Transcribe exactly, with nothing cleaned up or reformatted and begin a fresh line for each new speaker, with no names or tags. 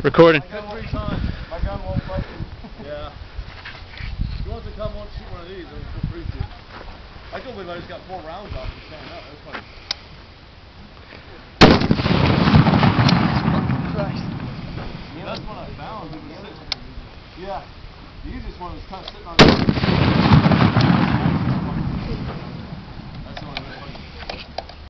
Recording.
My gun three times. My gun won't fucking. Yeah. If you want to come on shoot one of these, then feel free to. I can't believe I just got four rounds off and stand up. That's funny.
Christ.
Yeah, that's one I found. Yeah. The easiest one was kind of sitting on.